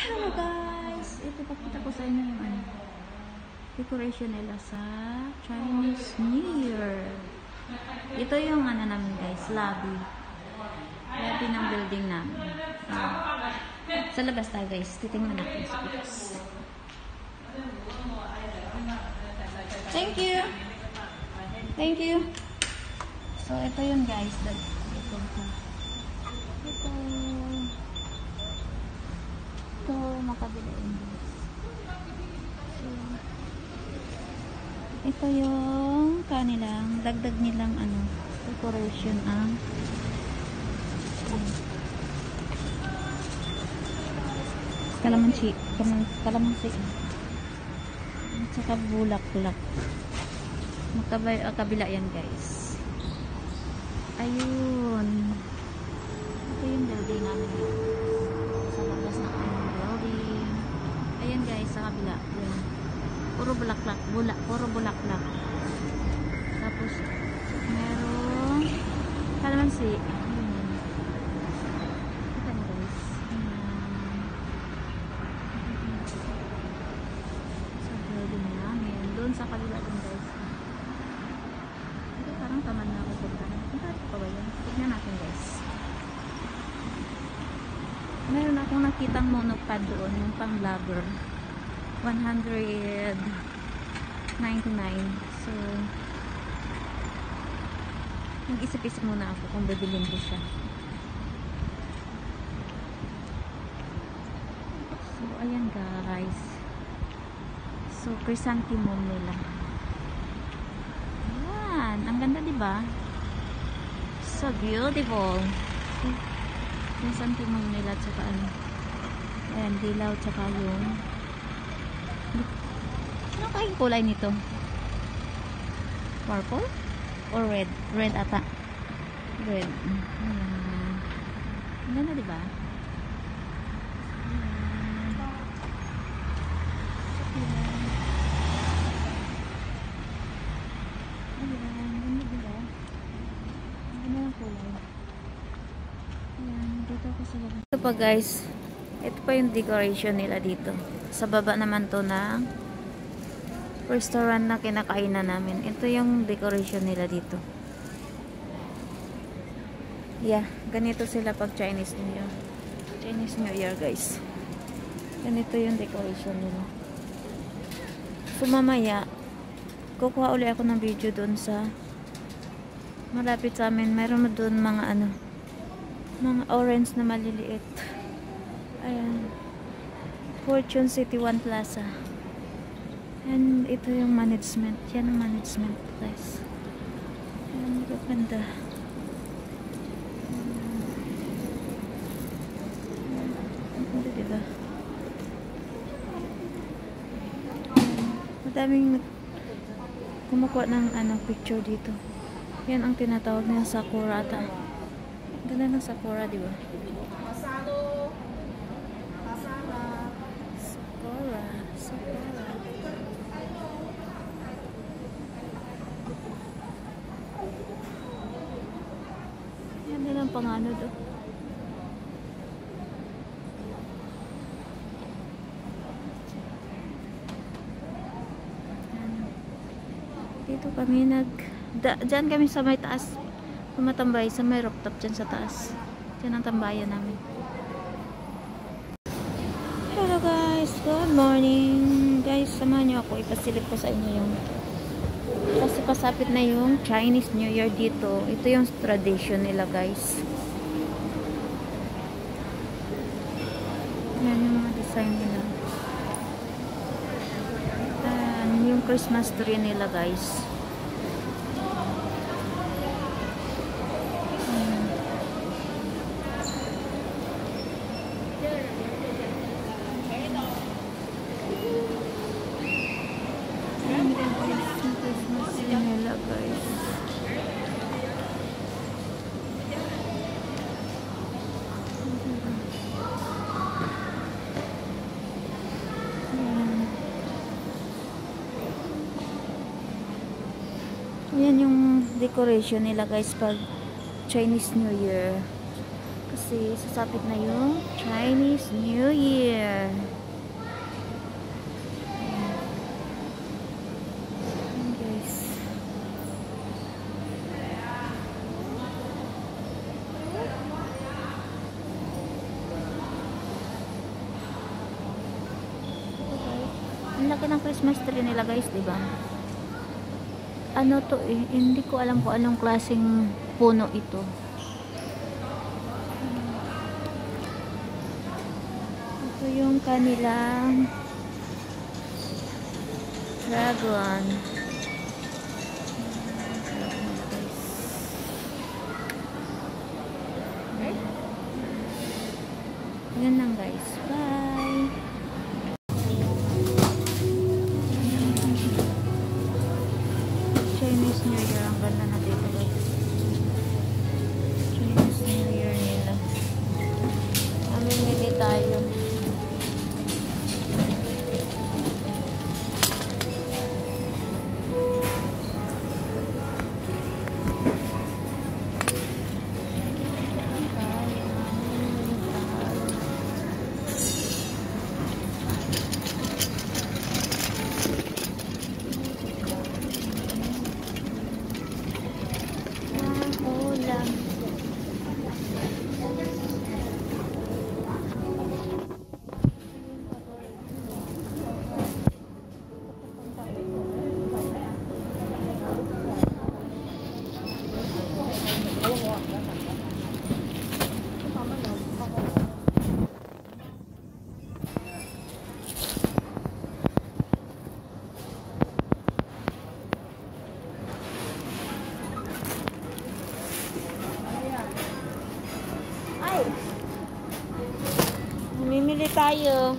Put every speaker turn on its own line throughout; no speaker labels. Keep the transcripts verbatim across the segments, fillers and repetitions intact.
Hello guys! Ito pakita ko sa inyo yung ano, decoration nila sa Chinese New Year. Ito yung ano namin guys, lobby. Lobby ng building namin. Uh, sa labas tayo guys, titingnan natin sa labas. Thank you! Thank you! So ito yun guys. Ito. Ito. Ito, makabila yun guys. So, ito yung kanilang, dagdag nilang ano, decoration ang um, kalamansi, kalamansi. At saka bulak-bulak. Makabila yan guys. Ayun. Ito yung building namin dito. Sa labas ng aming building. Ayan guys, sa kabila. Ayan. Puro bulaklak. Bulak. Puro bulaklak. Tapos, merong kalamansi. Ayan. Ito na guys. Ayan. Sa building namin. Doon sa kabila din guys. Ito parang tamad na ako punta. Punta pa ba yan? Tignan natin guys. Meron akong nakitang monopod doon, yung pang vlogger. one ninety-nine. So, nag-isip-isip muna ako kung bibilin ko siya. So, ayan guys. So, chrysanthemum nila. Ayan. Ang ganda diba? So beautiful. Yung santimong nila tsaka ano, ayan, dilaw tsaka yung ano kayong kulay nito? Purple? Or red? Red ata. Red. Ayan. Ang ganda diba? Ayan. Ayan. Ang ganda diba? Ang ganda yung kulay. Ayan, dito ako sa labas. Ito pa guys, ito pa yung decoration nila dito. Sa baba naman to ng restaurant na kinakainan namin. Ito yung decoration nila dito. Yeah, ganito sila pag Chinese New Year. Chinese New Year guys. Ganito yung decoration nila. So mamaya, kukuha ulit ako ng video doon sa malapit sa amin. Mayroon mo doon mga ano, mga orange na maliliit. Ayan. Fortune City One Plaza. And ito yung management. Yan ang management guys. Ayan, maganda. Maganda diba? Madaming kumukuha ng ano, picture dito. Yan ang tinatawag na Sakura ata. Ganda ng Sakura, di ba? Pasado. Pasada. Sakura. Sakura. Yan din ang pangano do. Dito kami nag da, dyan kami sa may taas. Tumatambay sa may rooftop dyan sa taas. Dyan ang tambayan namin. Hello guys, good morning guys, samahan nyo ako, ipasilip ko sa inyo yung kasi pasapit na yung Chinese New Year dito. Ito yung tradition nila guys. Yan yung mga design nila. Yan yung Christmas tree nila guys. Yan yung decoration nila guys pag Chinese New Year. Kasi sasapit na yung Chinese New Year. Ang laki ng Christmas tree nila guys, di ba? Ano to eh, hindi ko alam kung anong klaseng puno ito. Ito yung kanilang dragon. Yan lang guys. Bye! Chinese New Year. Ang ganda na dito guys. Chinese New Year nila. Mamimili tayo. Mamimili tayo.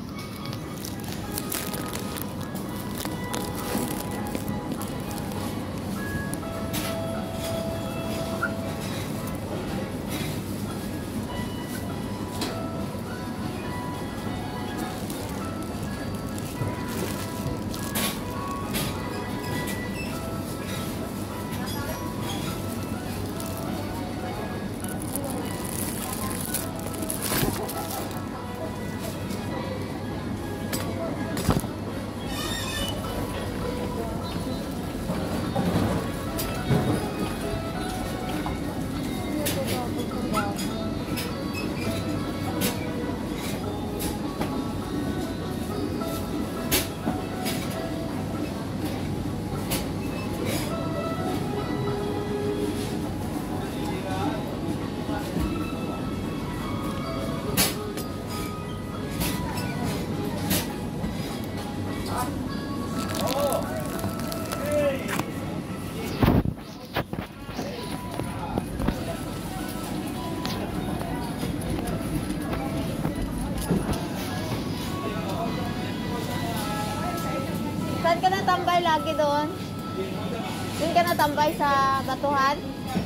Saan ka natambay lagi doon? Doon ka natambay sa batuhan?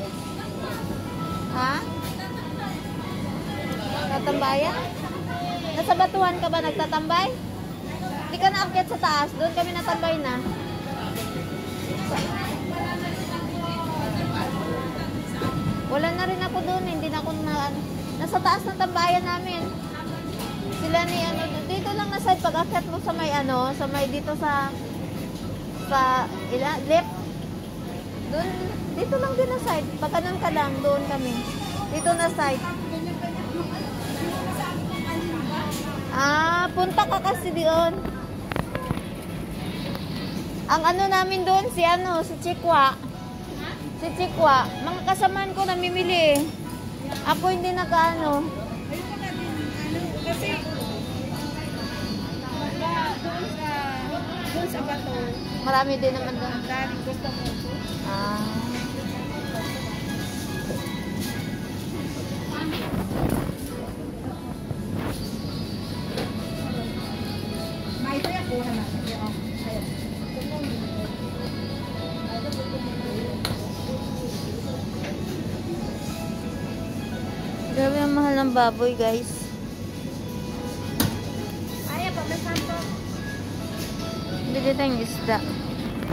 Ha? Natambayan? Nasa batuhan ka ba nagtatambay? Hindi ka naakyat sa taas. Doon kami natambay na. Wala na rin ako doon. Hindi na ako na... Nasa taas na tambayan namin. Sila ni ano, dito lang na side, pag akyat mo sa may ano, sa may dito sa sa ila, left. Doon, dito lang din na side. Pagkanan ka lang, doon kami. Dito na side. Ah, punta ka kasi doon. Ang ano namin doon, si ano, si Chikwa. Si Chikwa. Mga kasamaan ko namimili. Ako hindi nakaano.
Kasi doon sa doon sa bato.
Marami din naman doon.
Daming gusto mo.
Ah.
May ito yung kuha natin.
Grabe ang mahal ng baboy, guys.
Ay, pa may santo.
Bili tayong isda.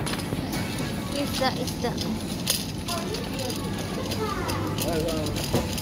Isda, isda.